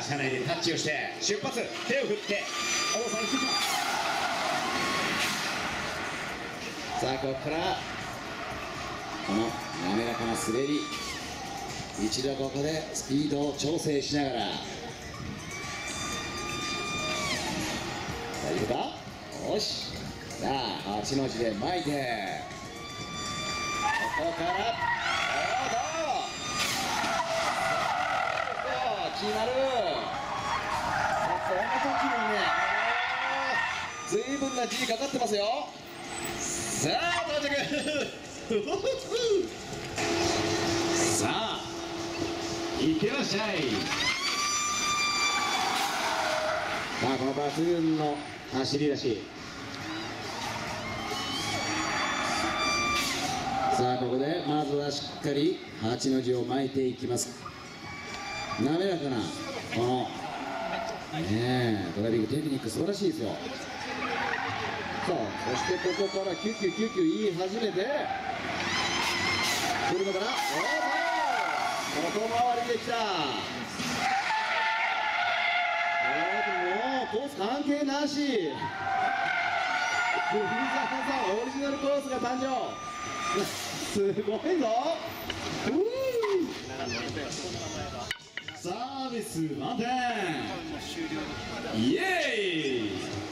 車内でタッチをして出発、手を振って王さん行ってきます。さあここからこの滑らかな滑り、一度ここでスピードを調整しながら、大丈夫か。よし、さあ8の字で巻いて、ここから決まる。この時もね、随分な G かかってますよ。さあ到着さあいってらっしゃい。さあこの抜群の走り出し、さあここでまずはしっかり8の字を巻いていきます。滑らかなこのドライビングテクニック素晴らしいですよ。さあそしてここからキュッキュッキュッキュ言い始めてくるのかな。外回りできた。もうコース関係なし、藤沢さんオリジナルコースが誕生すごいぞ。サービス満点、イエーイ。